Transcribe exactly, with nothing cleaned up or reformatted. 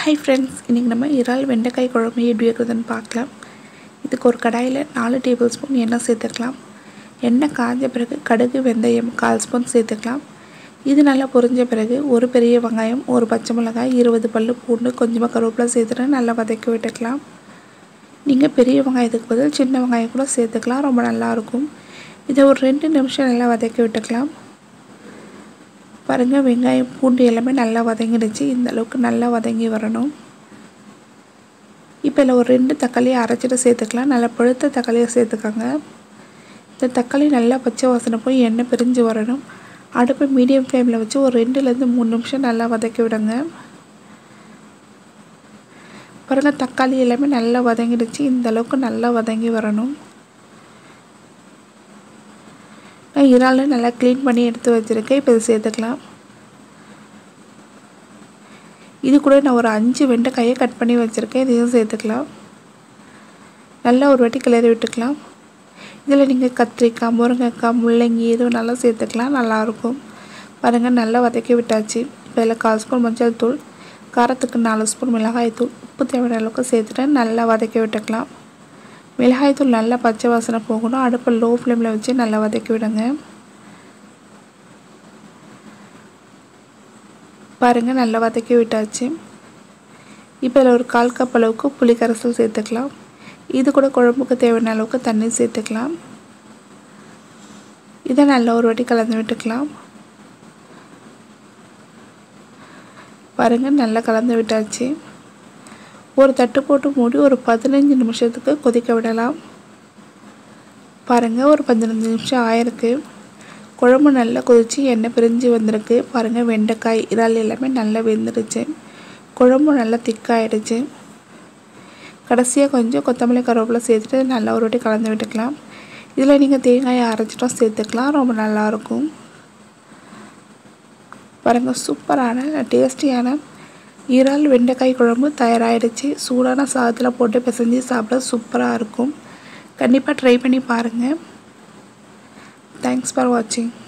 Hi friends, இன்னைக்கு நம்ம இறால் வெண்டைக்காய் குழம்பு எப்படி இருக்குதுன்னு பார்க்கலாம். இதுக்கு ஒரு கடாயில் நாலு டேபிள் ஸ்பூன் எண்ணெய் சேர்த்துக்கலாம். எண்ணெய் காஞ்ச பிறகு கடுகு வெந்தயம் கால் ஸ்பூன் சேர்த்துக்கலாம். இது நல்லா பொரிஞ்ச பிறகு ஒரு பெரிய வெங்காயம் ஒரு பச்சை மிளகாய் இருபது பல்லு பூண்டு கொஞ்சமாக கருவேப்பிலை சேர்த்துட்டு நல்லா வதக்கி விட்டுக்கலாம். நீங்கள் பெரிய வெங்காயத்துக்கு பதில் சின்ன வெங்காயம் கூட சேர்த்துக்கலாம், ரொம்ப நல்லாயிருக்கும். இதை ஒரு ரெண்டு நிமிஷம் நல்லா வதக்கி விட்டுக்கலாம். பாருங்கள், வெங்காயம் பூண்டு எல்லாமே நல்லா வதங்கிடுச்சு. இந்த அளவுக்கு நல்லா வதங்கி வரணும். இப்போ இதில் ஒரு ரெண்டு தக்காளியை அரைச்சிட்டு சேர்த்துக்கலாம். நல்லா பழுத்த தக்காளியை சேர்த்துக்கோங்க. இந்த தக்காளி நல்லா பச்சை வாசனை போய் எண்ணெய் பிரிஞ்சு வரணும். அடுப்பை மீடியம் ஃப்ளேமில் வச்சு ஒரு ரெண்டுலேருந்து மூணு நிமிஷம் நல்லா வதக்கி விடுங்க. பாருங்கள், தக்காளி எல்லாமே நல்லா வதங்கிடுச்சு. இந்த அளவுக்கு நல்லா வதங்கி வரணும். நான் இறால் நல்லா க்ளீன் பண்ணி எடுத்து வச்சுருக்கேன். இப்போ இது சேர்த்துக்கலாம். இது கூட நான் ஒரு அஞ்சு வெண்டைக்காயை கட் பண்ணி வச்சுருக்கேன். இதையும் சேர்த்துக்கலாம். நல்லா ஒரு வாட்டி கிளறி விட்டுக்கலாம். இதில் நீங்கள் கத்திரிக்காய் முருங்கைக்காய் முள்ளங்கி எதுவும் நல்லா சேர்த்துக்கலாம், நல்லாயிருக்கும். பாருங்கள், நல்லா வதக்கி விட்டாச்சு. இப்போ இதில் கால் ஸ்பூன் மஞ்சள் தூள், காரத்துக்கு நாலு ஸ்பூன் மிளகாய் தூள், உப்பு தேவையான அளவுக்கு சேர்த்துட்டு நல்லா வதக்கி விட்டுக்கலாம். மிளகாய்த்தூள் நல்லா பச்சை வாசனை போகணும். அடுப்பை லோ ஃப்ளேமில் வச்சு நல்லா வதக்கி விடுங்க. பாருங்கள், நல்லா வதக்கி விட்டாச்சு. இப்போ இதில் ஒரு கால் கப் அளவுக்கு புளி கரைசல் சேர்த்துக்கலாம். இது கூட குழம்புக்கு தேவையான அளவுக்கு தண்ணி சேர்த்துக்கலாம். இதை நல்லா ஒரு வாட்டி கலந்து விட்டுக்கலாம். பாருங்கள், நல்லா கலந்து விட்டாச்சு. ஒரு தட்டு போட்டு மூடி ஒரு பதினஞ்சு நிமிஷத்துக்கு கொதிக்க விடலாம். பாருங்கள், ஒரு பதினஞ்சு நிமிஷம் ஆயிருக்கு. குழம்பு நல்லா கொதித்து எண்ணெய் பிரிஞ்சு வந்திருக்கு. பாருங்கள், வெண்டைக்காய் இறால் எல்லாமே நல்லா வெந்துடுச்சு. குழம்பு நல்லா திக்காகிடுச்சு. கடைசியாக கொஞ்சம் கொத்தமல்லி கருவேப்பிலை சேர்த்துட்டு நல்லா ஒரு வாட்டி கலந்து விட்டுக்கலாம். இதில் நீங்கள் தேங்காயை அரைச்சிட்டும் சேர்த்துக்கலாம், ரொம்ப நல்லாயிருக்கும். பாருங்கள், சூப்பரான டேஸ்டியான இறால் வெண்டைக்காய் குழம்பு தயாராகிடுச்சு. சூடான சாதத்தில் போட்டு பிசைஞ்சு சாப்பிட சூப்பராக இருக்கும். கண்டிப்பாக ட்ரை பண்ணி பாருங்கள். தேங்க்ஸ் ஃபார் வாட்சிங்.